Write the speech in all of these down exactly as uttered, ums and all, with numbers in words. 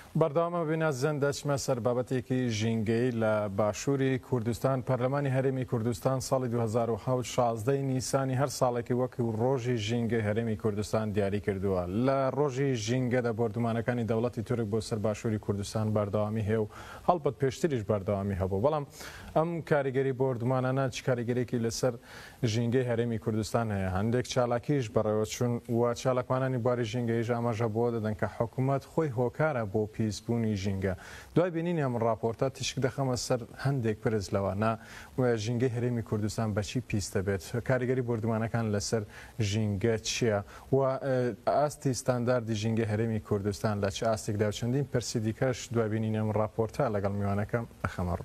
بەردەوامە بینە زەن دەچمە سەر بابەتێکی ژینگەی لە باشووری کوردستان. پەرلەمانی هەرێمی کوردستان ساڵی دوو هەزار و هەوت شازدەی نیسانی هەر ساڵێکی وەکو ڕۆژی ژینگەی هەرێمی کوردستان دیاری کردووە. لە ڕۆژی ژینگەدا بۆردومانەکانی دەوڵەتی تورک بۆ سەر باشووری کوردستان بەردەوامی هەیە و هەڵبەت پێشتریش بەردەوامی هەبوو. بەڵام ئەم کاریگەری بۆردومانانە چ کاریگەرێکی لەسەر ژینگەی هەرێمی کوردستان هەیە؟ هەندێک چالاکیش بەڕێوە چوون و چالاکمانانی بواری ژینگەیش ئاماژە بۆ دەدەن کە حکوومەت خۆی هۆکارە بۆ پیسبوونی ژینگە. دوای بینینی ئەم راپۆرتە تیشک دەخەمە سەر هەندێک پرس لەوانە و ژینگەی هەرێمی کوردستان بەچی پیس دەبێت؟ کاریگەری بۆردومانەکان لەسەر ژینگە چییە؟ و ئاستی ستانداردی ژینگەی هەرێمی کوردستان لە چه ئاستێکدا و چەندین پرسی دیکەش دوای بینینی ئەم راپۆرتە لەگەڵ میوانەکەم دەخەمەڕ.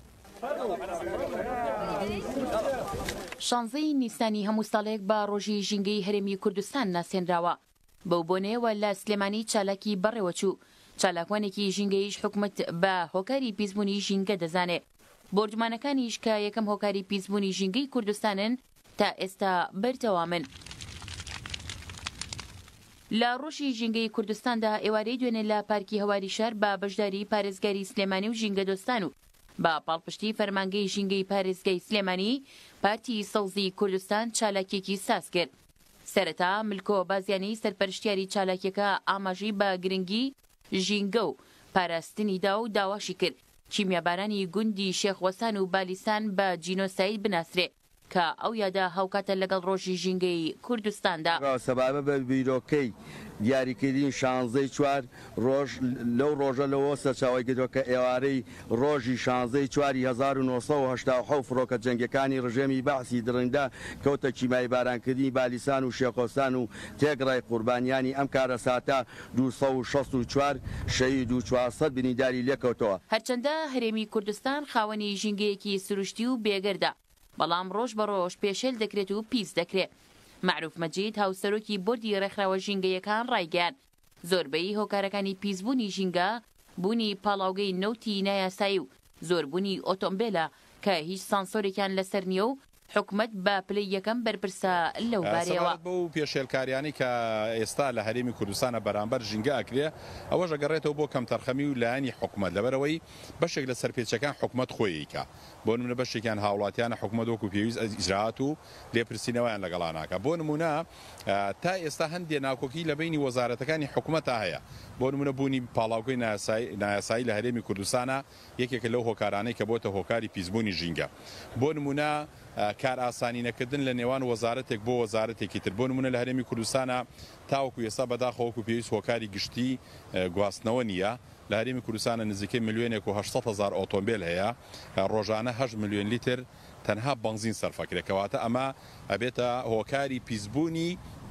شانزەی نیسانی هەموو ساڵێک بە ڕۆژی ژینگەی هەرێمی کوردستان ناسێنراوە. بەو بۆنەیەوە لە سلێمانی چالاکی بەڕێوە چوو. چالاکوانێکی ژینگەیش حکومت بە هۆکاری پیسبوونی ژینگە دەزانێت. بۆردومانەکانیش کە یەکەم هۆکاری پیسبوونی ژینگەی کوردستانن تا ئێستا بەردەوامن. لە ڕۆژی ژینگەی کوردستاندا ئێوارەی دوێنێ لە پارکی هەواری شار بە بەشداری پارێزگاری سلێمانی و ژینگە دۆستان و با پاڵپشتی فەرمانگەی ژینگەی پارێزگای سلێمانی پارتی سەوزی کوردستان چالاکیێکی ساز کرد. سەرەتا ملکۆ بازیانی سەرپەرشتیاری چالاکیەکە ئاماژەی بە گرنگی ژینگە و پاراستنیدا و داواشی کرد کیمیابارانی گوندی شێخوەسان و بالیسان بە جینۆساید بناسرێ کە ئەو یادا هەوکاتە لەگەڵ ڕۆژی ژینگەی کوردستاندا. سەبابە بە بیرۆکەی دیاریکردین شانزەی چوار ڕۆژ لەو ڕۆژە لەوە سەرچاوی گرتووە کە ئێوارەی ڕۆژی شانزەی چواری هەزار و نۆسەد و هەشتا و حەوت فڕۆکە جەنگەکانی ڕژێمی بەعسی درەنگدا کەوتە چیمای بارانکردنی بالیسان و شێخۆستان و تێگڕای قوربانیانی ئەم کارە ساتە دووسەد و شەست و چوار شەهید و چوارسەد برینداری لێکەوتەوە. هەرچەندە هەرێمی کوردستان خاوەنی ژینگەیەکی سروشتی و بێگەردە، بەڵام ڕۆژ بە ڕۆژ پێشێل دەکرێت و پیس دەکرێت. معروف مەجید هاوسەرۆکی بۆردی ڕێکخراوە ژینگەیەکان ڕایگەیان زۆربەی هۆکارەکانی پیسبوونی ژینگە بوونی پاڵاوگەی نەوتی نایاسایی و زۆربوونی ئۆتۆمبیلە کە هیچ سانسۆرێکیان لەسەر نییە و حکومت بە پلەی یەکەم بەرپرسە لەو بارەیەوە. بۆ پێشێلکاریانی کە ئێستا لە هەرێمی کوردستانە بەرامبەر ژینگە ئەکرێ ئەوەش ئەگەڕێتەوە بۆ کەم تەرخەمی و لایەنی حکومت لەبەرەوەی بەشێک لە سەرپێچەکان حکومت خۆییکە. بۆ نمونە بەشێکیان هاوڵاتیانە حکومت وەکو پێویست ئیجرات و لێپرسینەوەیان لەگەڵا ناکە. بۆ نمونە تا ئێستا هەندێک ناکۆکی لە بینی وەزارەتەکانی حکومەتە هەیە. بۆ نمونە بوونی پاڵاوگەی نایاسایی لە هەرێمی کوردستانە یەکێکە لەو هۆکارانەی کە بۆتە هۆکاری پیسبوونی ژینگە. بۆ نمونە کار ئاسانی نەکردن لە نێوان وەزارەتێک بۆ وەزارەتێکی تر. بۆ نمونە لە هەرێمی کوردستانە تاوەکو ئێستا بەداخەوەکو پێویست هۆکاری گشتی گواستنەوە نییە. لە هەرێمی کوردستانە نزیکەی ملیۆنێک و هەشت هەزار ئۆتۆمبیل هەیە، ڕۆژانە هەشت ملیۆن لیتر تەنها بەنزین سەرفەکرێکەواتە ئەمە ئەبێتە هۆکاری پیسبوونی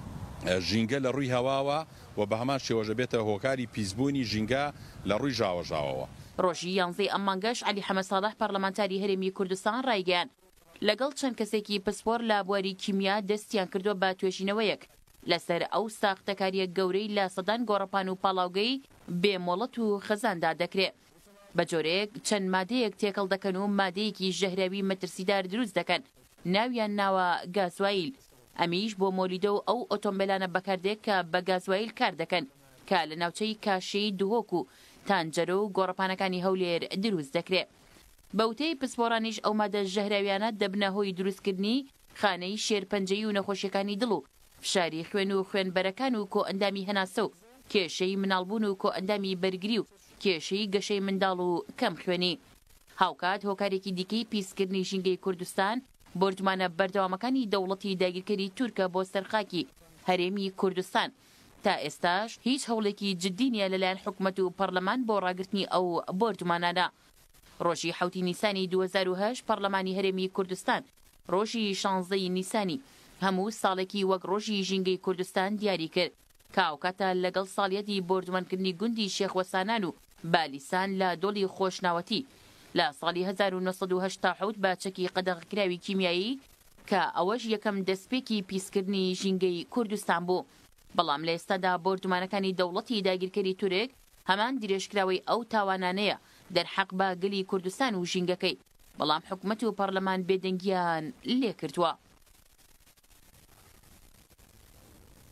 ژینگە لە ڕووی هەواوە و بە هەمان شێوەژە بێتە هۆکاری پیسبوونی ژینگە لە ڕووی ژاوەژاوەوە. ڕۆژی یانزەی ئەم مانگەش عەلی حەمەد ساڵح پەرلەمانتاری هەرێمی کوردستان ڕایگەیان لەگەڵ چەند کەسێکی پسپۆر لە بواری کیمیا دەستیان کردووە بە توێژینەوەیەک لەسەر ئەو ساختەکاریە گەورەی لە سەدان گۆڕەپان و پاڵاوگەی بێمۆڵەت و خەزاندا دەکرێت. بە جۆرەیەک چەند مادەیەک تێکەڵ دەکەن و مادەیەکی ژەهراوی مەترسیدار دروست دەکەن، ناویان ناوە گازوایل. ئەمیش بۆ مۆلیدە و ئەو ئۆتۆمبیلانە بەکاردێک کە بە گازوایل کار دەکەن کە لە ناوچەی کاشەی دوهۆک و تانجەرە و گۆڕەپانەکانی هەولێر دروست دەکرێت. بەوتەی پسپۆرانیش ئەو مادە ژەهراویانە دەبنە هۆی دروستکردنی خانەی شێرپەنجەی و نەخۆشیەکانی دڵ و فشاری خوێن و خوێنبەرەکان و کۆ ئەندامی هەناسە و کێشەی مناڵبوون و کۆ ئەندامی بەرگری و کێشەی گەشەی منداڵ و کەم خوێنی. هاوکات هۆکارێکی دیکەی پیسکردنی ژینگەی کوردستان بۆردومانە بەردەوامەکانی دەوڵەتی داگیرکەری تورکە بۆ سەرخاکی هەرێمی کوردستان. تا ئێستاش هیچ هەوڵێکی جدی نیە لەلایەن حکومەت و پەرلەمان بۆ ڕاگرتنی ئەو بۆردومانانە. ڕۆژی حوتی نیسانی دوو هەزار و هەشت پەرلەمانی هەرێمی کوردستان ڕۆژی شانزەی نیسانی هەموو ساڵێکی وەک ڕۆژی ژینگەی کوردستان دیاری کرد کە ئەوکاتە لەگەڵ ساڵیەتی بۆردومانکردنی گوندی شێخوەسانان و بالیسان لە دۆڵی خۆشناوەتی لە ساڵی هەزار و نۆسەد و هەشتا و حەوت بە چەکی قەدەغەکراوی کیمیایی کە ئەوەش یەکەم دەستپێکی پیسکردنی ژینگەی کوردستان بوو. بەڵام لە ئێستادا بۆردومانەکانی دەوڵەتی داگیرکەری تورک هەمان درێژکراوی ئەو تاوانانەیە دەرحەق بە گەلی کوردستان و ژینگەکەی، بەڵام حکومەت و پەرلەمان بێدەنگیان لێ کردووە.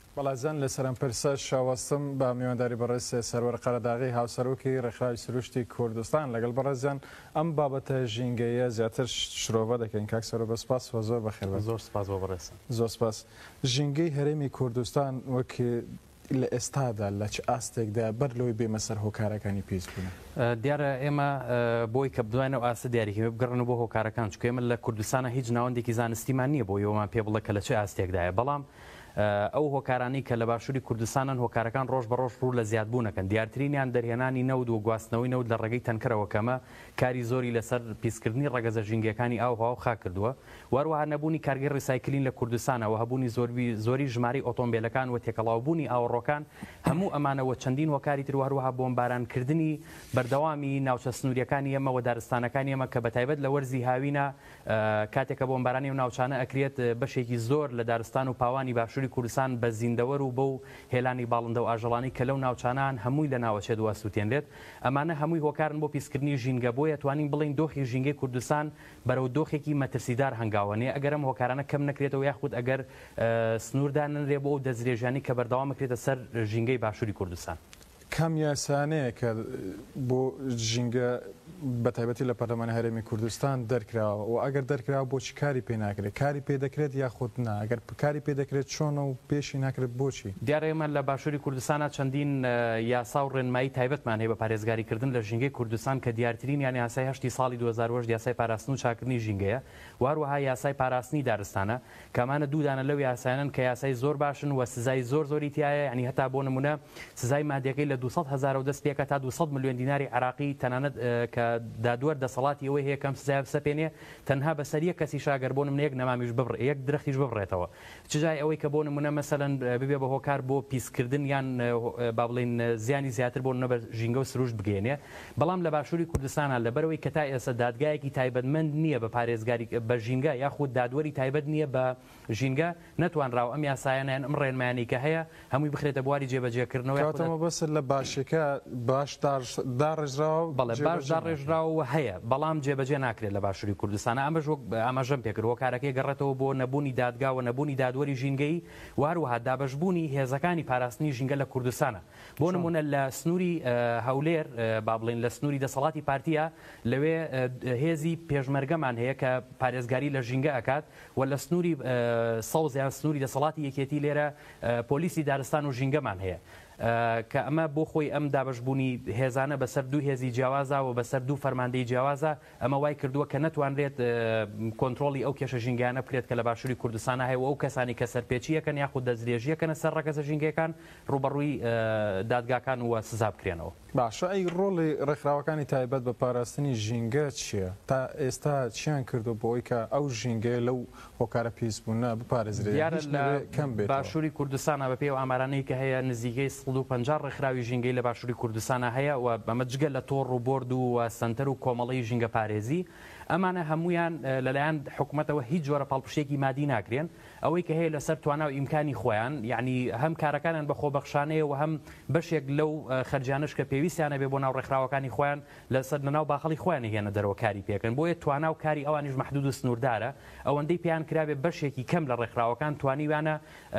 بەڵازان لە سەرمپرسە شاوەستم بە میوانداری بەڕێز سەروەر قەرەداغی هاوسەرۆکی ڕێکخراوی سروشتی کوردستان لەگەڵ بەڕێزیان ئەم بابەتە ژینگەیە زیاتر شرۆڤە دەکەین کاک سەرۆ بە سپاس و زۆر بەخێر بە زۆر سپاس بۆ بەڕێز زۆر سپاس ژینگەی هەرێمی کوردستان وەک لە ئێستادا لە چ ئاستێکدا بەر لەوەی بێمە سەر هۆکارەکانی پێیس بوون دیارە ئێمە بۆی کە بدوێنەوە ئاستە دیاریکە بگەڕن بۆ هۆکارەکان چکە ئێمە لە کوردستانە هیچ ناوەندێکی زانستیمان نییە بۆ ئێوەمان پێ بڵێ کە لە چه ئاستێکدایە بەڵام ئەو هۆکارانی کە لە باشووری کوردستانن هۆکارەکان ڕۆژ بە ڕۆژ ڕوو لە زیادبوونەکەن دیارترینیان دەرهێنانی نەود و گواستنەوەی نەود لە ڕێگەی تەنکەرەوە کەمە کاری زۆری لەسەر پیسکردنی ڕەگەزە ژینگەکانی ئاوها و خاک کردووە وەروەها نەبوونی کارگەی ڕیسایکلین لە کوردستانەوە هەبوونی زۆری ژماری ئۆتۆمبیلەکان و تێکەڵاوبوونی ئاوەڕۆکان هەموو ئەمانەوە چەندین هۆکاری تر هەروەها بۆمبارانکردنی بەردەوامی ناوچە سنووریەکانی ئێمە و دارستانەکانی ئێمە کە بەتایبەت لە وەرزی هاوینە کاتێکە بۆمبارانی و ناوچانە ئەکرێت بەشێکی زۆر لە دارستان و پاوانی باشووری کوردستان بە زیندەوەر و بەو هێلانی باڵندە و ئاژەڵانی کە لەو ناوچانان هەمووی لە ناوەچێ دووە سووتێنرێت ئەمانە هەمووی هۆکارن بۆ پیسکردنی ژینگە بۆیە توانین بڵین دۆخی ژینگەی کوردستان بەرەو دۆخێکی مەترسیدار هەنگاوانەیە ئەگەر ئەم هۆکارانە کەم نەکرێتەوە یاخود ئەگەر سنووردان نەنرێ بۆ ئەو دەستدرێژانی کە بەردەوامەکرێتە سەر ژینگەی باشووری کوردستان کام یاسانەیە کە بۆ ژینگە بەتایبەتی لە پەرلەمانی هەرێمی کوردستان دەرکراوە و ئەگەر دەرکراوە بۆچی کاری پێ ناکرێت کاری پێ دەکرێت یاخود نا ئەگەر کاری پێ دەکرێت چۆنە و پێشی ناکرێت بۆچی دیارە ئێمە لە باشووری کوردستانە چەندین یاسا و ڕێنمایی تایبەتمان هەیە بە پارێزگاریکردن لە ژینگەی کوردستان کە دیارترین یان یاسای هەشتی ساڵی دوو هەزار و هەشت یاسای پاراستن و چاکردنی ژینگەیە وهروەها یاسای پاراستنی دارستانە کەمانە دوودانە لەو یاسایانن کە یاسای زۆر باشن و سزای زۆر زۆری تایە ینی هەتا بۆ نمونە سزای مادیەکەی لە دووسەد هەزار و دەست پێکە تا دووسەد ملیۆن دیناری عراقی تەنانەت کە دادوەر دەسەڵاتی ئەوەی هەیە کەم سزای بسەپێنێ تەنها بەسەر یەک کەسی شاگەر بۆ نمونە یەک نەمامیش ببڕێ یەک درەختیش ببڕێتەوە چجای ئەوەی کە بۆ نمونە مەسەلەن ببێ بە هۆکار بۆ پیسکردن یان با بڵێن زیانی زیاتر بۆ نمونە بە ژینگە و سروشت بگەێنێ بەڵام لە باشووری کوردستانە لەبەرەوەی کە تا ئێستا دادگایەکی تایبەتمەند نییە بە پارێزگاری بە ژینگە یاخود دادوەری تایبەت نییە بە ژینگە نەتوانراوە ئەم یاسایانیان ئەم ڕێنمایانی کە هەیە هەمووی بخرێتە بواری جێبەجێکردنەوە کاتەوە بەس لە باشەکە باش داڕێژراوە بەڵێ باش داڕێژراوە هەیە بەڵام جێبەجێ ناکرێت لە باشووری کوردستانە ئەمەش ئاماژەم پێکرد هۆکارەکەی گەڕێتەوە بۆ نەبوونی دادگا و نەبوونی دادوەری ژینگەی وهروەها دابەشبوونی هێزەکانی پاراستنی ژینگە لە کوردستانە بۆ نمونە لە سنووری هەولێر با بڵێن لە سنووری دەسەڵاتی پارتیە لەوێ هێزی پێشمەرگەمان هەیە کە پارێزگاری لە ژینگە ئەکات و لە سنووری سەوز یان سنووری دەسەڵاتی یەکێتی لێرە پۆلیسی دارستان و ژینگەمان هەیە کە ئەمە بۆ خۆی ئەم دابشبوونی هێزانە بەسەر دوو هێزی جیاوازە و بەسەر دوو فەرماندەی جیاوازە ئەمە وای کردووە کە نەتوانرێت کۆنتترۆلی ئەو کێشە ژینگیانە بکرێت کە لە باشووری کوردستانە هەیە و ئەو کەسانی کە سەرپێچیەکەن یاخود دەستدرێژیەکەنە سەر ڕەگەزە ژینگەکان ڕوبەڕووی دادگاکان وە سزا بکرێنەوە. باشە ئەی ڕۆڵی ڕێکخراوەکانی تایبەت بە پاراستنی ژینگە چییە؟ تا ئێستا چیان کردو بۆی کە ئەو ژینگەیە لەو هۆکارە پیسبوونە بپارێزرێت کەم بێت؟ باشووری کوردستانە بە پێی و ئامارانەی کە هەیە نزیکەی سەد و پەنجا ڕێکخراوی ژینگەی لە باشووری کوردستانە هەیە و بەمە جگە لە تۆڕ و بۆرد و سنتەر و کۆمەڵی ژینگە پارێزی ئەمانە هەمویان لەلایەن حکوومەتەوە هیچ جۆرە پاڵپشتێکی مادی ناکرێن ئەوەی کە هەیە لەسەر توانە و ئیمکانی خۆیان یعنی هەم کارەکانیان بە خۆبەخشانەیە و هەم بەشێک لەو خەرجانش کە پێویستیانە بێ بۆ ناو ڕێکخراوەکانی خۆیان لەسەر لەناو باخەڵی خۆیان هێنە دەرەوە کاری پێکەن بۆیە توانە و کاری ئەوانیش مەحدود و سنووردارە ئەوەندەی پێیان کرابێ بەشێکی کەم لە ڕێکخراوەکان توانیوانە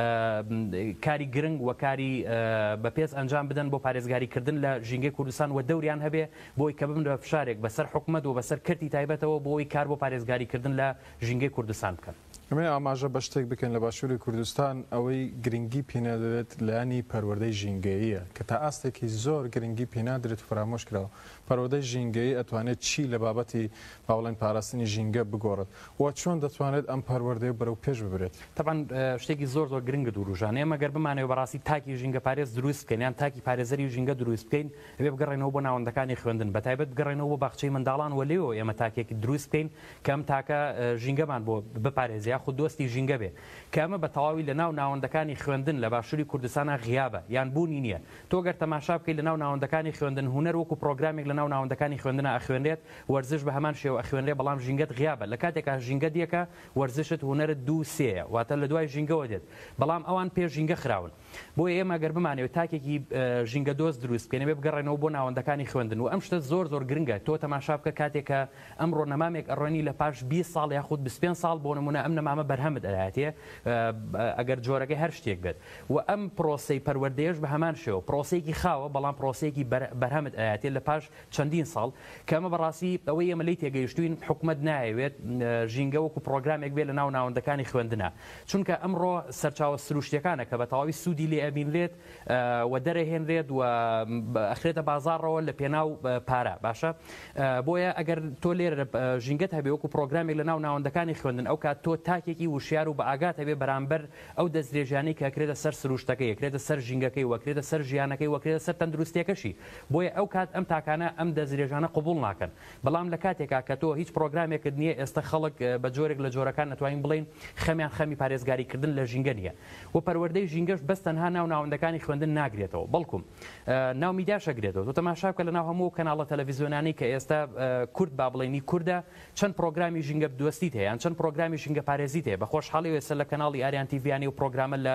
کاری گرنگ و کاری بەپێز ئەنجام بدەن بۆ پارێزگاریکردن لە ژینگەی کوردستان و دەوریان هەبێ بۆی کە ببن بە فشارێک بەسەر حکوومەت و بەسەر کردی تایبەتەوە بۆی کار بۆ پارێزگاریکردن لە ژینگەی کوردستان بکەن. ئەمە ئاماژە بە شتێک بکەن لە باشووری کوردستان ئەوەی گرنگی پێنادرێت لایانی پەروەردەی ژینگەییە کە تا ئاستێکی زۆر گرنگی پێنادرێت فرامۆش کراوە پەروەردەی ژینگەیی ئەتوانێت چی لە بابەتی باوڵێن پاراستنی ژینگە بگۆڕێت و چۆن دەتوانێت ئەم پەروەردەی بەرەو پێش ببرێت؟ تەبەن شتێکی زۆر زۆر گرنگە دووروژانە ئێمە گەر بمانەوە بەڕاستی تاکی ژینگە پارێز دروست بکەین یان تاکی پارێزەری ژینگە دروست بکەین ئەبێ بگەڕێنەوە بۆ ناوەندەکانی خوێندن بەتایبەت بگەڕێنەوە بۆ باخچەی منداڵان و لێەوە ئێمە تاکێکی دروست بکەین کە ئەم تاکە ژینگەمان بۆ بپارێزی یاخود دۆستی ژینگە بێ کە ئەمە بە تەواوی لە ناو ناوەندەکانی خوێندن لە باشووری کوردستانە غیابە یان بوونی نییە تۆ گەر تەماشا بکەیت لە ناو ناوەندەکانی خوێندن هونەر وەکو پرۆگرامێک لە ناو ناوەندەکانی خوێندنە ئەخوێنرێت وەرزش بە هەمان شێوە ئەخوێنرێت بەڵام ژینگەت غیابە لە کاتێکا ژینگە دیەکە وەرزشت هونەرت دوو سێیە واتە لە دوای ژینگەوە دێت بەڵام ئەوان پێ ژینگە خراون بۆیە ئێمە گەر بمانەوە تاکێکی ژینگە دۆست دروست بکەین بێ بگەڕێنەوە بۆ ناوەندەکانی خوێندن و ئەم شتە زۆر زۆر گرنگە تۆ تەماشا بکە کاتێکە ئەمڕۆ بەرهەمامێک ئەڕۆنی لە پاش بیست ساڵ یاخود بیست و پێنج ساڵ بۆ نمونە ئەم نەمامە بەرهەمت ئەداتێ ئەگەر جۆرەکەی هەر شتێک بێت و ئەم پرۆسەی پەروەردەیەش بە هەمان شێوە پرۆسەیەکی خاوە بەڵام پرۆسەیەکی بەرهەمت ئەداتێ لە پاش چەندین ساڵ کە ئەمە بەڕاستی ئەوەی ئێمە لی تێگەیشتوین حکومت نایەوێت ژینگە وەکو پرۆگرامێک بێت لە ناو ناوەندەکانی خوێندنە چونکە ئەمڕۆ سەرچاوە سروشتیەکانە کە بە تەواوی سوودی لێ ئەبینرێت و دەرەهێنرێت و ئەخرێتە بازاڕەوە لە پێناو پارە باشە بۆیە ئەگەر تۆ لێرە ژینگەت هەبێ وەکو پرۆگرامێک لە ناو ناوەندەکانی خوێندن ئەو کات تۆ تاکێکی وشیار و بە ئاگات هەبێ بەرامبەر ئەو دەستدرێژانەی کە ئەکرێتە سەر سروشتەکەی ئەکرێتە سەر ژینگەکەی وەکرێتە سەر ژیانەکەی وەکرێتە سەر تەندروستیەکەشی بۆیە ئەو کات ئەم تاکانە ئەم دەستدرێژانە قبول ناکەن بەڵام لە کاتێکا کە تۆ هیچ پرۆگرامێکت نییە ئێستا خەڵک بە جۆرێک لە جۆرەکان نەتوانین بڵین خەمیان خەمی پارێزگاریکردن لە ژینگە نیە و پەروەردەی ژینگەش بەس تەنها ناو ناوەندەکانی خوێندن ناگرێتەوە بەڵکم ناو میدیاشەگرێتەوە تۆ تەماشا بکە لە ناو هەموو کەناڵە تەلەڤیزیۆنانی کە ئێستا کورد با بڵێنی کووردە چەند پرۆگرامی ژینگە بدوەستیت هەیە یان چەند پرۆگرامی ژینگە پارێزیت هەیە بە خۆشحاڵی ئێستا لە کەناڵی ئاریان تیڤیانی و پرۆگرامە لە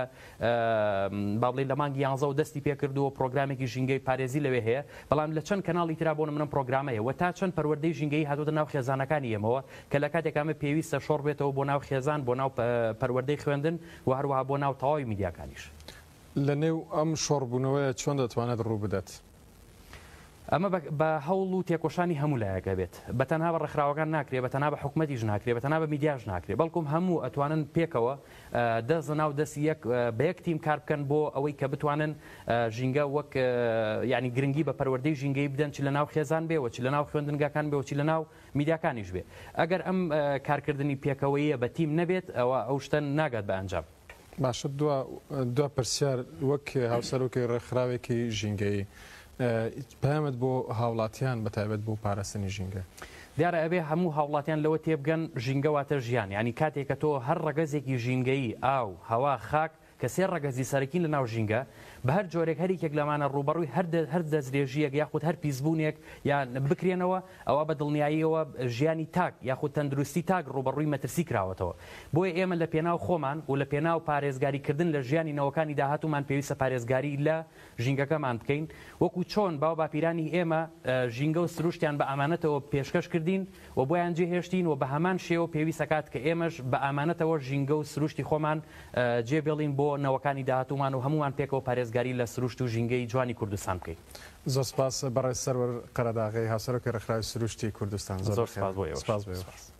با بڵێن لە مانگی یانزە و دەستی پێکردووە پرۆگرامێکی ژینگەی پارێزی لەوێ هەیە بەڵام لە چەند کەناڵی ترا بۆ نمونە پرۆگرامەیە و تا چەند پەروەردەی ژینگەی هاتووەتە ناو خێزانەکانی ئێمەوە کە لە کاتێکامە پێویستە شۆڕ بێتەوە بۆ ناو خێزان بۆ ناو پەروەردەی خوێندن و هەروەها بۆ ناو تەواوی میدیاکانیش لە نێو ئەم شۆڕبوونەوەیە چۆن دەتوانێت ڕوو بدات؟ ئەمە بە هەوڵ و تێکۆشانی هەموو لایەکە بێت بە تەنها بە ڕێکخراوەکان ناکرێت بە تەنها بە حکومەتیش ناکرێت بە تەنها بە میدیاش ناکرێت بەڵکم هەموو ئەتوانن پێکەوە دەست ناو دەست یەک بە یەک تیم کار بکەن بۆ ئەوەی کە بتوانن ژینگە وەک ینی گرنگی بە پەروەردەی ژینگەی بدەن چ لە ناو خێزان بێ و چ لە ناو خوێندنگاکان بێ و چ لە ناو میدیاکانیش بێ ئەگەر ئەم کارکردنی پێکەوەیە بە تیم نەبێت ئەوە ئەو شتە ناگات بە ئەنجام باشە دو پرسیار وەک هاوسەرۆکی ڕێکخراوێکی ژینگەی پامت بۆ هاوڵاتیان بەتایبەت بۆ پاراستنی ژینگە دیارە ئەبێ هەموو هاوڵاتیان لەوە تێبگەن ژینگە واتە ژیان ینی کاتێک کە تۆ هەر ڕەگەزێکی ژینگەیی ئاو هەوا خاک کە سێ ڕەگەزی سەرەکین لە ناو ژینگە بە هەر جۆرێک هەریکێک لەمانە ڕوبەڕووی هەر دەستدرێژیەک یاخود هەر پیسبوونێک یان بکرێنەوە ئەوە بە دڵنیاییەوە ژیانی تاک یاخود تەندروستی تاک ڕوبەڕووی مەترسی کراوەتەوە بۆیە ئێمە لە پێناو خۆمان و لە پێناو پارێزگاریکردن لە ژیانی نەوەکانی داهاتومان پێویستە پارێزگاری لە ژینگەکەمان بکەین وەکو چۆن باو باپیرانی ئێمە ژینگە و سروشتیان بە ئامانەتەوە پێشکەش کردین و بۆیان جێهێشتین و بە هەمان شێوە پێویستەکات کە ئێمەش بە ئامانەتەوە ژینگە و سروشتی خۆمان جێبێڵین بۆ نەوەکانی داهاتومان و هەمومان پێکەوە پارێزگاری لە سروشت و ژینگەی جوانی کوردستان بکەین زۆر سپاس بەڕێز سەرور قەرەداغی هاوسەرۆکی ڕێکخراوی سروشتی کوردستان زۆر سپاس بۆ ئێوە.